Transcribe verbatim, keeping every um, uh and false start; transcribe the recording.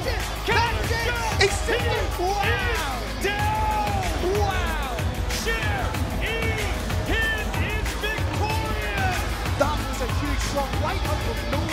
That's it. That's it. Accept it. Wow. Down. Wow. Chair E Hit is victorious. That was a huge shot right up from nowhere.